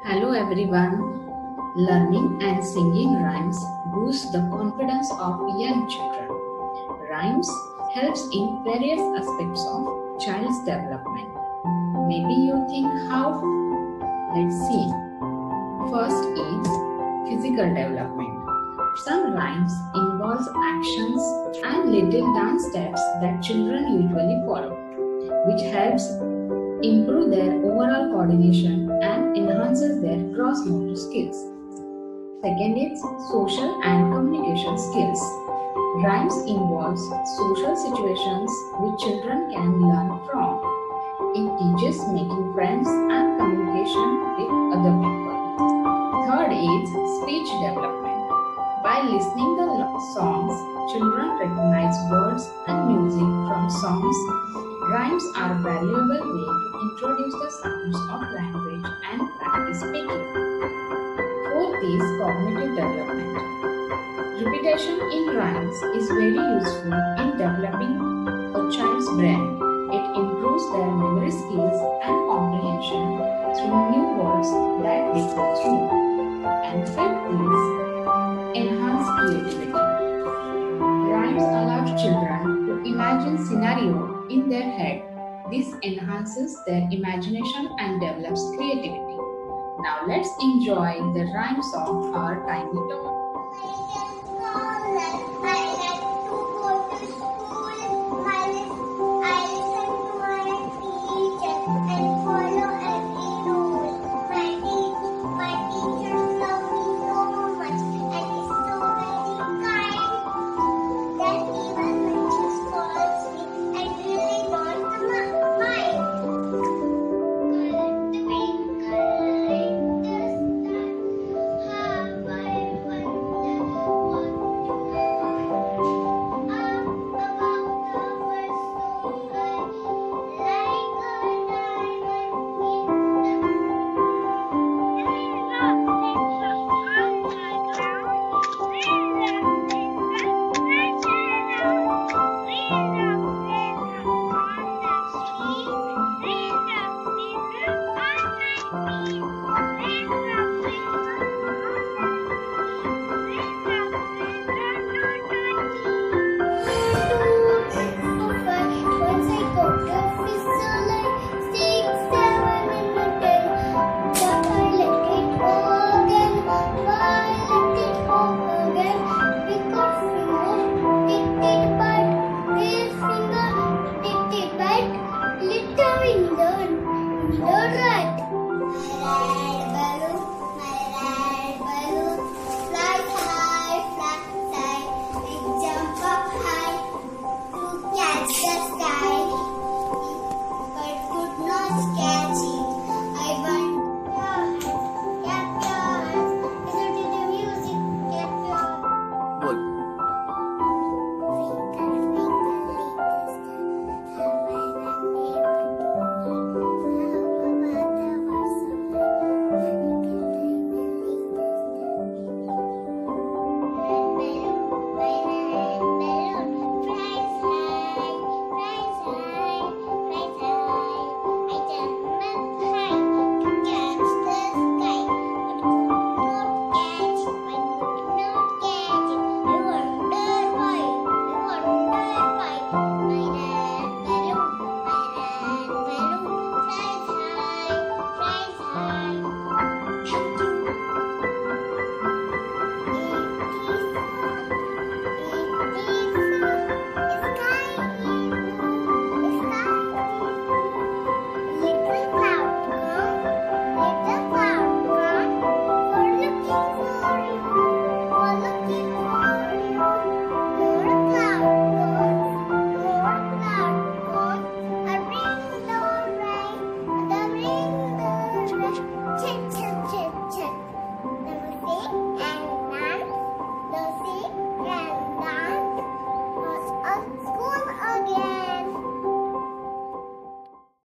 Hello everyone. Learning and singing rhymes boost the confidence of young children. Rhymes helps in various aspects of child's development. Maybe you think how? Let's see. First is physical development. Some rhymes involve actions and little dance steps that children usually follow, which helps improve their overall coordination and enhances their gross motor skills. Second is social and communication skills. Rhymes involves social situations which children can learn from. It teaches making friends and communication with other people. Third is speech development. By listening to songs, children recognize words and music from songs. Rhymes are a valuable way to introduce the sounds of language and practice speaking. Fourth is cognitive development. Repetition in rhymes is very useful in developing a child's brain. It improves their memory skills and comprehension through new words that they go through. And fifth is enhanced creativity. Rhymes allow children to imagine scenarios in their head. This enhances their imagination and develops creativity. Now let's enjoy the rhymes of our tiny dog. Sky.